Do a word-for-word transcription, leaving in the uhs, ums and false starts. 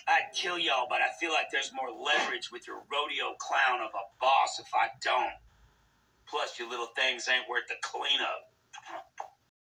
I'd kill y'all, but I feel like there's more leverage with your rodeo clown of a boss if I don't. Plus, your little things ain't worth the cleanup.